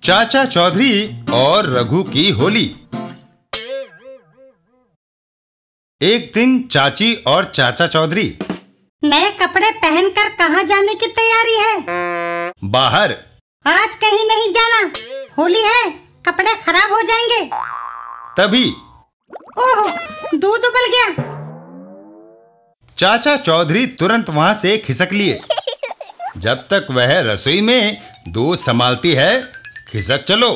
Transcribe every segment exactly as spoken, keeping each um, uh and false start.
चाचा चौधरी और रघु की होली। एक दिन चाची और चाचा चौधरी नए कपड़े पहनकर कहाँ जाने की तैयारी है? बाहर। आज कहीं नहीं जाना, होली है, कपड़े खराब हो जाएंगे। तभी ओह, दूध उबल गया। चाचा चौधरी तुरंत वहां से खिसक लिए। जब तक वह रसोई में दूध संभालती है, खिसक चलो।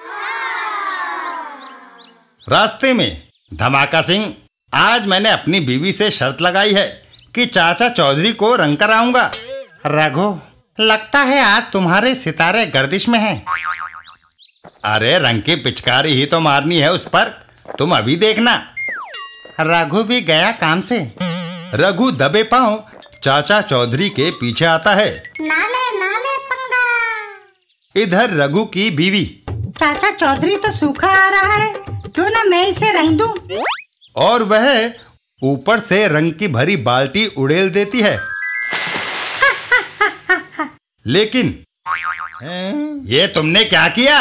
रास्ते में धमाका सिंह, आज मैंने अपनी बीवी से शर्त लगाई है कि चाचा चौधरी को रंग कर आऊंगा। रघु, लगता है आज तुम्हारे सितारे गर्दिश में हैं। अरे रंग की पिचकारी ही तो मारनी है उस पर, तुम अभी देखना। रघु भी गया काम से। रघु दबे पांव चाचा चौधरी के पीछे आता है। नाले नाले पंगा। इधर रघु की बीवी, चाचा चौधरी तो सूखा आ रहा है, क्यों ना मैं इसे रंग दूं? और वह ऊपर से रंग की भरी बाल्टी उड़ेल देती है। लेकिन ये तुमने क्या किया?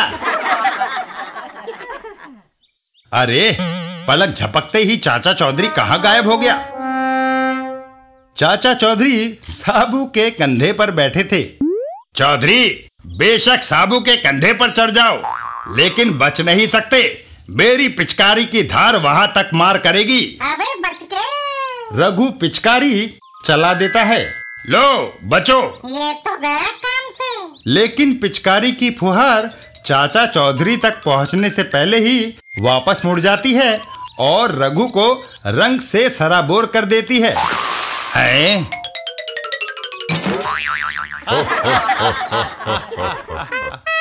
अरे पलक झपकते ही चाचा चौधरी कहाँ गायब हो गया? चाचा चौधरी साबू के कंधे पर बैठे थे। चौधरी, बेशक साबू के कंधे पर चढ़ जाओ, लेकिन बच नहीं सकते। मेरी पिचकारी की धार वहां तक मार करेगी। अबे बच गए। रघु पिचकारी चला देता है। लो बचो। ये तो गया काम से। लेकिन पिचकारी की फुहार चाचा चौधरी तक पहुंचने से पहले ही वापस मुड़ जाती है और रघु को रंग से सराबोर कर देती है। हैं? हो, हो, हो, हो, हो, हो, हो।